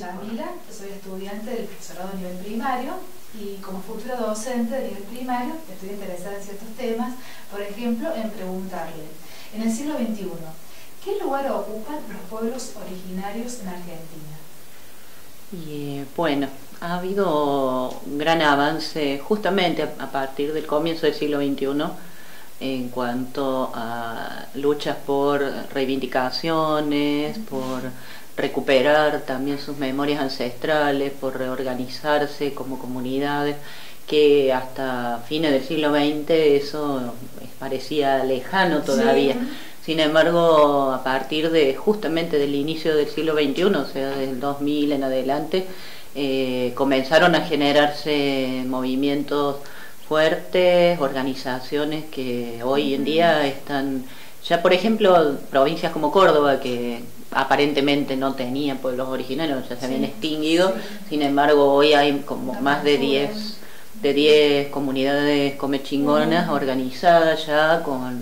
Yamila, soy estudiante del profesorado a nivel primario y como futura docente de nivel primario estoy interesada en ciertos temas, por ejemplo, en preguntarle, en el siglo XXI, ¿qué lugar ocupan los pueblos originarios en Argentina? Y bueno, ha habido un gran avance justamente a partir del comienzo del siglo XXI en cuanto a luchas por reivindicaciones, por recuperar también sus memorias ancestrales, por reorganizarse como comunidades, que hasta fines del siglo XX eso parecía lejano todavía. Sí. Sin embargo, a partir de justamente del inicio del siglo XXI, o sea, del 2000 en adelante, comenzaron a generarse movimientos fuertes, organizaciones que hoy en día están, ya por ejemplo, provincias como Córdoba, que aparentemente no tenían pueblos originarios, ya se habían extinguido, sin embargo hoy hay como más de 10 comunidades comechingonas organizadas ya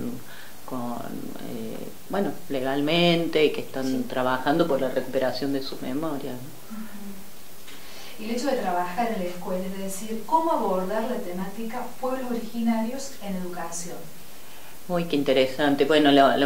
bueno, legalmente, y que están trabajando por la recuperación de su memoria. Y el hecho de trabajar en la escuela, es decir, ¿cómo abordar la temática pueblos originarios en educación? Uy, qué interesante. Bueno, la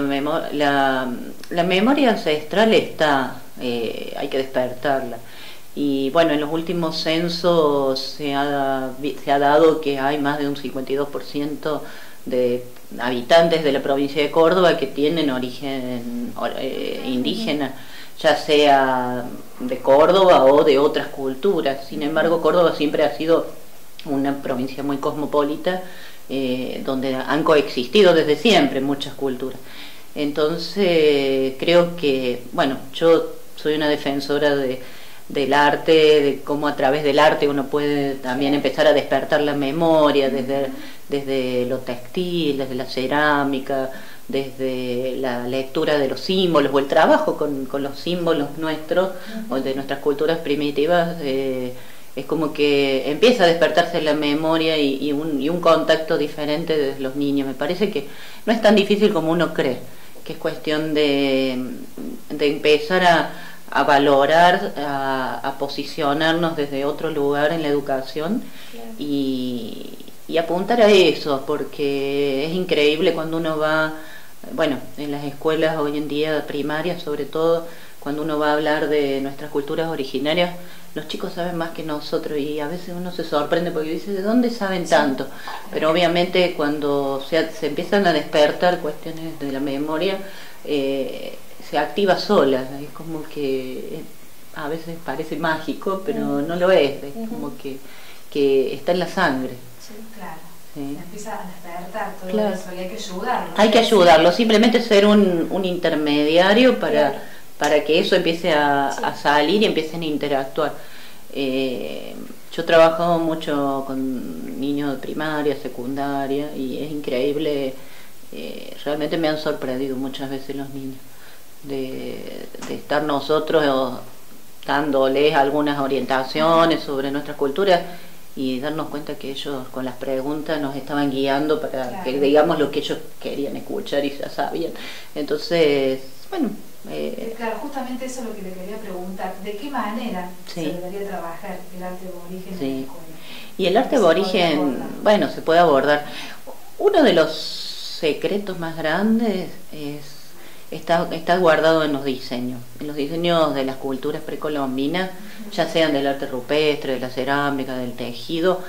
memoria ancestral está, hay que despertarla. Y bueno, en los últimos censos se ha dado que hay más de un 52% de habitantes de la provincia de Córdoba que tienen origen indígena, ya sea de Córdoba o de otras culturas. Sin embargo, Córdoba siempre ha sido una provincia muy cosmopolita, donde han coexistido desde siempre muchas culturas. Entonces creo que, bueno, yo soy una defensora del arte, de cómo a través del arte uno puede también empezar a despertar la memoria, desde lo textil, desde la cerámica, desde la lectura de los símbolos o el trabajo con los símbolos nuestros o de nuestras culturas primitivas. Es como que empieza a despertarse la memoria y un contacto diferente de los niños. Me parece que no es tan difícil como uno cree, que es cuestión de empezar a valorar, a posicionarnos desde otro lugar en la educación, claro. Y apuntar a eso, porque es increíble cuando uno va, bueno, en las escuelas hoy en día primarias sobre todo, cuando uno va a hablar de nuestras culturas originarias, los chicos saben más que nosotros y a veces uno se sorprende porque dice, ¿de dónde saben tanto? Pero obviamente cuando se empiezan a despertar cuestiones de la memoria, se activa sola, es como que a veces parece mágico, pero no lo es como que está en la sangre. Sí, claro. Sí. Empieza a despertar todo claro. Eso y hay que ayudarlo. Hay que ayudarlo, simplemente ser un intermediario para que eso empiece a salir y empiecen a interactuar. Yo trabajo mucho con niños de primaria, secundaria, y es increíble, realmente me han sorprendido muchas veces los niños, de estar nosotros dándoles algunas orientaciones sobre nuestras culturas y darnos cuenta que ellos con las preguntas nos estaban guiando para que digamos lo que ellos querían escuchar y ya sabían. Entonces, bueno... claro, justamente eso es lo que le quería preguntar. ¿De qué manera se debería trabajar el arte aborigen en la escuela? Y el arte aborigen, bueno, se puede abordar. Uno de los secretos más grandes está guardado en los diseños de las culturas precolombinas, ya sean del arte rupestre, de la cerámica, del tejido.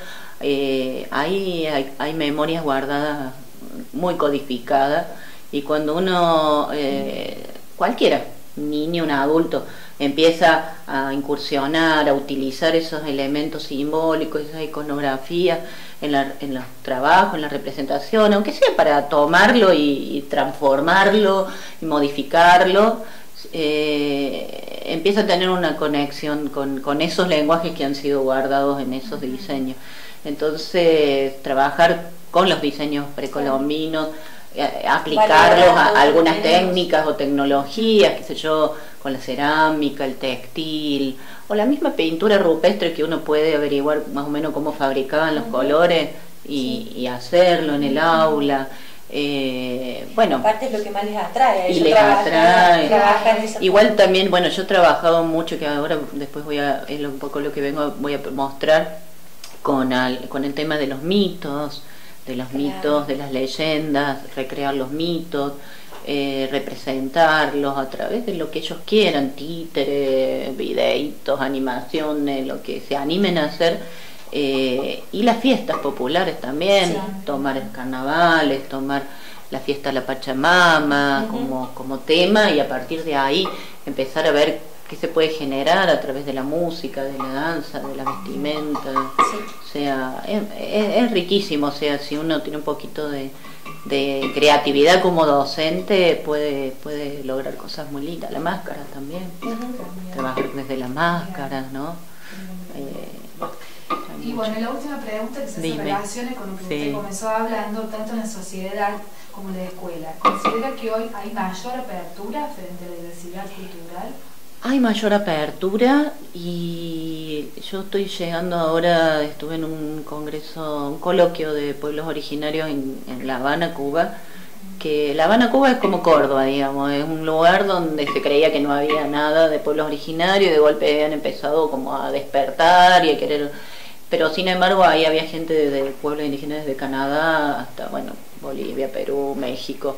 Hay memorias guardadas muy codificadas, y cuando uno, cualquiera, un niño, un adulto, empieza a incursionar, a utilizar esos elementos simbólicos, esa iconografía en los trabajos, en la representación, aunque sea para tomarlo y transformarlo y modificarlo, empieza a tener una conexión con esos lenguajes que han sido guardados en esos diseños. Entonces, trabajar con los diseños precolombinos, aplicarlos a algunas técnicas o tecnologías, qué sé yo, con la cerámica, el textil, o la misma pintura rupestre, que uno puede averiguar más o menos cómo fabricaban los colores y hacerlo en el aula. Bueno, aparte es lo que más les atrae. Y les atrae. Trabajar esa Igual forma. también, bueno, yo he trabajado mucho, que ahora después es un poco lo que voy a mostrar con el tema de los mitos, de las leyendas, recrear los mitos, representarlos a través de lo que ellos quieran, títeres, videitos, animaciones, lo que se animen a hacer. Y las fiestas populares también, tomar carnavales, tomar la fiesta de la Pachamama como tema, y a partir de ahí empezar a ver qué se puede generar a través de la música, de la danza, de la vestimenta. O sea, es riquísimo. O sea, si uno tiene un poquito de creatividad como docente, puede lograr cosas muy lindas. La máscara también, trabajar desde la máscara, ¿no? Y bueno, la última pregunta que se relaciona con lo que usted comenzó hablando, tanto en la sociedad como en la escuela. ¿Considera que hoy hay mayor apertura frente a la diversidad cultural? Hay mayor apertura, y yo estoy llegando ahora, estuve en un congreso, un coloquio de pueblos originarios en La Habana, Cuba, que La Habana, Cuba es como Córdoba, digamos, es un lugar donde se creía que no había nada de pueblos originarios, y de golpe habían empezado como a despertar y a querer, pero sin embargo ahí había gente de pueblos indígenas desde Canadá hasta, bueno, Bolivia, Perú, México,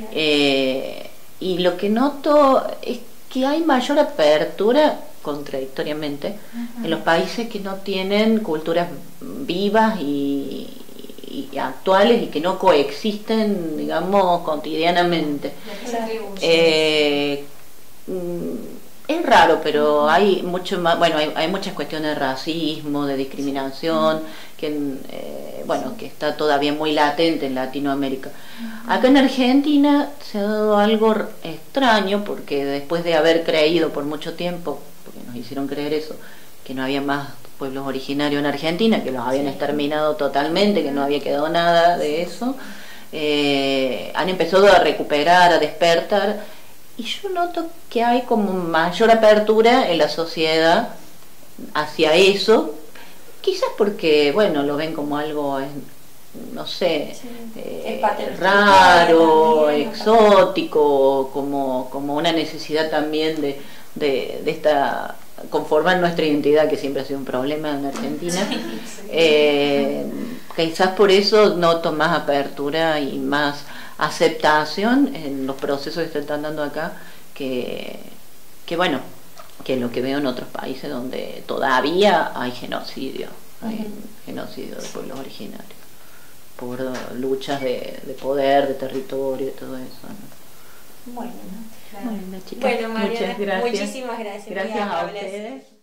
y lo que noto es que hay mayor apertura, contradictoriamente, en los países que no tienen culturas vivas y actuales, y que no coexisten, digamos, cotidianamente. Es raro, pero hay mucho más, bueno, hay muchas cuestiones de racismo, de discriminación, bueno, que está todavía muy latente en Latinoamérica. Acá en Argentina se ha dado algo extraño, porque después de haber creído por mucho tiempo, porque nos hicieron creer eso, que no había más pueblos originarios en Argentina, que los habían exterminado totalmente, que no había quedado nada de eso, han empezado a recuperar, a despertar, y yo noto que hay como mayor apertura en la sociedad hacia eso, quizás porque, bueno, lo ven como algo, no sé, raro, también, exótico, como una necesidad también de esta conformar nuestra identidad, que siempre ha sido un problema en Argentina. Quizás por eso noto más apertura y más aceptación en los procesos que se están dando acá, que bueno, que lo que veo en otros países donde todavía hay genocidio, genocidio de pueblos originarios, por luchas de poder, de territorio, de todo eso, ¿no? Bueno, Bueno, chicas, bueno, Mariana, muchas gracias. muchísimas gracias. Gracias a ustedes.